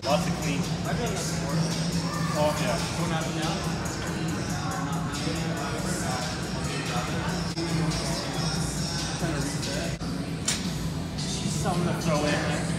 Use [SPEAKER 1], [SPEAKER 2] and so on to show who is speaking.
[SPEAKER 1] Lots of clean.
[SPEAKER 2] I've done that before.
[SPEAKER 1] Oh, yeah.
[SPEAKER 2] Going up and down.
[SPEAKER 1] Something to throw in there.